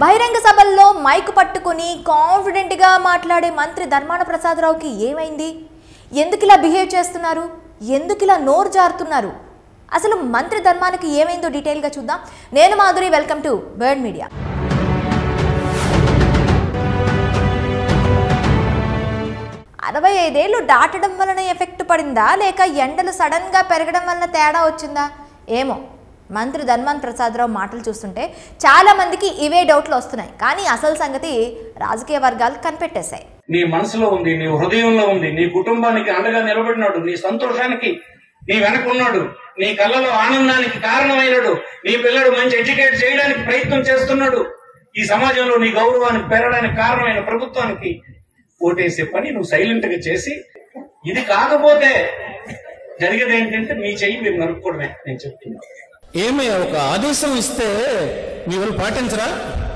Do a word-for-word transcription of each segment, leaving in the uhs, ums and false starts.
బహిరంగ సభల్లో మైక్ పట్టుకుని కాన్ఫిడెంట్ గా మాట్లాడే మంత్రి ధర్మాన ప్రసాదరావుకి ఏమైంది? ఎందుకు ఇలా బిహేవ్ చేస్తున్నారు? ఎందుకు ఇలా నోరు జారుతున్నారు? అసలు మంత్రి ధర్మానికి ఏమైందో డీటెయిల్ గా చూద్దాం. నేను Madhuri, welcome to bird media. అరవై ఐదేళ్లు దాటడం వలన ఎఫెక్ట్ పడిందా, లేక ఎండలు సడన్ గా పెరగడం వలన తేడా వచ్చిందా ఏమో. మంత్రి ధర్మాన ప్రసాదరావు మాటలు చూస్తుంటే చాలా మందికి ఇవే డౌట్లు వస్తున్నాయి. కానీ అసలు సంగతి రాజకీయ వర్గాలు కనిపెట్టేశాయి. నీ మనసులో ఉంది, నీ హృదయంలో ఉంది, నీ కుటుంబానికి అండగా నిలబడినాడు, నీ సంతోషానికి నీ వెనకున్నాడు, నీ కళ్ళలో ఆనందానికి కారణమైనడు, నీ పిల్లడు మంచి ఎడ్యుకేట్ చేయడానికి ప్రయత్నం చేస్తున్నాడు, ఈ సమాజంలో నీ గౌరవానికి పెరగడానికి కారణమైన ప్రభుత్వానికి ఓటేసే పని నువ్వు సైలెంట్ గా చేసి, ఇది కాకపోతే జరిగేది ఏంటంటే మీ చెయ్యి మీరు నరుక్కోవడమే. నేను చెప్తున్నా, ఏమయ్యా ఒక ఆదేశం ఇస్తే మీ వాళ్ళు పాటించరా?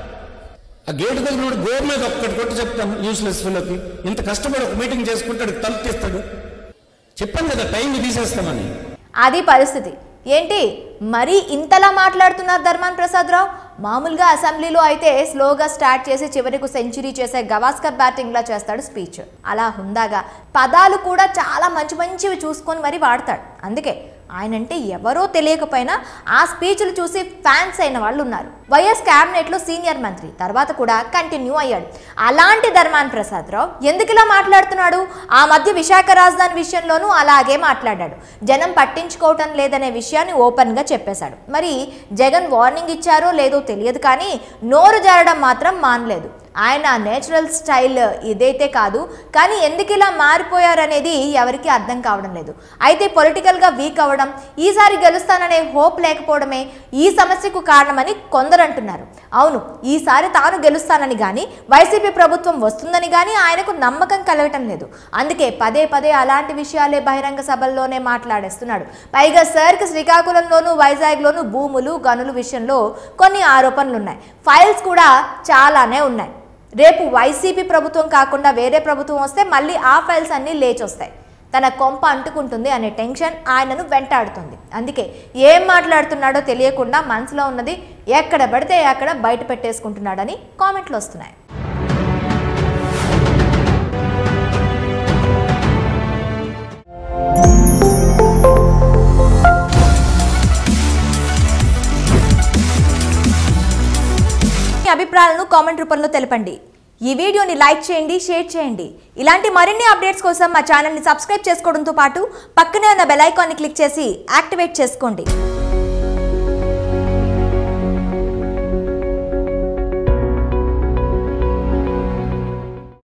ఆ గేటు దగ్గర గోర్ మీద ఒక్కటి కొట్టి చెప్తాను యూస్లెస్ ఫీల్కి. ఇంత కష్టపడి ఒక మీటింగ్ చేసుకుంటాడు, తలుపు తీస్తాడు. చెప్పాను కదా టైం తీసేస్తామని. అది పరిస్థితి ఏంటి? మరీ ఇంతలా మాట్లాడుతున్నారు ధర్మాన ప్రసాదరావు. మామూలుగా అసెంబ్లీలో అయితే స్లోగా స్టార్ట్ చేసి చివరికి సెంచరీ చేసే గవాస్కర్ బ్యాటింగ్ లా చేస్తాడు స్పీచ్. అలా హుందాగా పదాలు కూడా చాలా మంచి మంచివి చూసుకొని మరి వాడతాడు. అందుకే ఆయనంటే ఎవరో తెలియకపోయినా ఆ స్పీచ్లు చూసి ఫ్యాన్స్ అయిన వాళ్ళు ఉన్నారు. వైఎస్ క్యాబినెట్ లో సీనియర్ మంత్రి, తర్వాత కూడా కంటిన్యూ అయ్యాడు. అలాంటి ధర్మాన ప్రసాదరావు ఎందుకు ఇలా మాట్లాడుతున్నాడు? ఆ మధ్య విశాఖ రాజధాని విషయంలోనూ అలాగే మాట్లాడాడు. జనం పట్టించుకోవటం లేదనే విషయాన్ని ఓపెన్ గా చెప్పేశాడు. మరి జగన్ వార్నింగ్ ఇచ్చారో లేదో తెలియదు, కానీ నోరు జారడం మాత్రం మానలేదు. ఆయన నేచురల్ స్టైల్ ఇదైతే కాదు, కానీ ఎందుకు ఇలా మారిపోయారనేది ఎవరికి అర్థం కావడం లేదు. అయితే పొలిటికల్గా వీక్ అవ్వడం, ఈసారి గెలుస్తాననే హోప్ లేకపోవడమే ఈ సమస్యకు కారణమని కొందరు అంటున్నారు. అవును, ఈసారి తాను గెలుస్తానని కానీ వైసీపీ ప్రభుత్వం వస్తుందని కానీ ఆయనకు నమ్మకం కలగటం లేదు. అందుకే పదే పదే అలాంటి విషయాలే బహిరంగ సభల్లోనే మాట్లాడేస్తున్నాడు. పైగా సర్కి శ్రీకాకుళంలోనూ వైజాగ్లోనూ భూములు గనులు విషయంలో కొన్ని ఆరోపణలు ఉన్నాయి. ఫైల్స్ కూడా చాలానే ఉన్నాయి. రేపు వైసీపీ ప్రభుత్వం కాకుండా వేరే ప్రభుత్వం వస్తే మళ్ళీ ఆ ఫైల్స్ అన్నీ లేచొస్తాయి. తన కొంప అంటుకుంటుంది అనే టెన్షన్ ఆయనను వెంటాడుతుంది. అందుకే ఏం మాట్లాడుతున్నాడో తెలియకుండా మనసులో ఉన్నది ఎక్కడ పడితే అక్కడ బయట పెట్టేసుకుంటున్నాడని కామెంట్లు వస్తున్నాయి. అభిప్రాయాలను కామెంట్ రూపంలో తెలపండి. ఈ వీడియోని లైక్ చేయండి, షేర్ చేయండి. ఇలాంటి మరిన్ని అప్డేట్స్ కోసం మా ఛానల్ని సబ్స్క్రైబ్ చేసుకోవడంతో పాటు పక్కనే ఉన్న బెల్ ఐకాన్ని క్లిక్ చేసి యాక్టివేట్ చేసుకోండి.